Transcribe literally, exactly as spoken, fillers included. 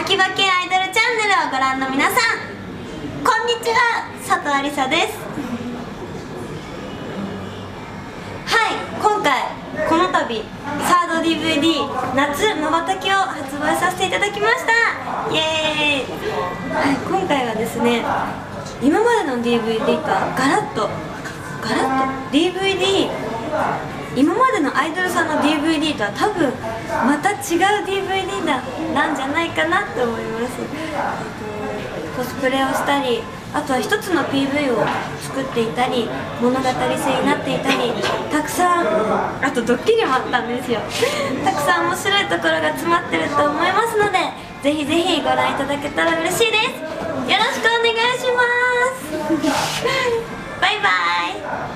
秋葉系アイドルチャンネルをご覧の皆さん、こんにちは、佐藤ありさです。はい、今回この度サード ディーブイディー 夏まばたきを発売させていただきました。イエーイ。はい、今回はですね、今までの ディーブイディー とはガラッとガラッと ディーブイディー、今までのアイドルさんの ディーブイディー とは多分また違う ディーブイディー だなんじゃないかなと思います。コスプレをしたり、あとは一つの ピーブイ を作っていたり、物語性になっていたり、たくさん、あとドッキリもあったんですよ。たくさん面白いところが詰まってると思いますので、ぜひぜひご覧いただけたら嬉しいです。よろしくお願いします。バイバイ。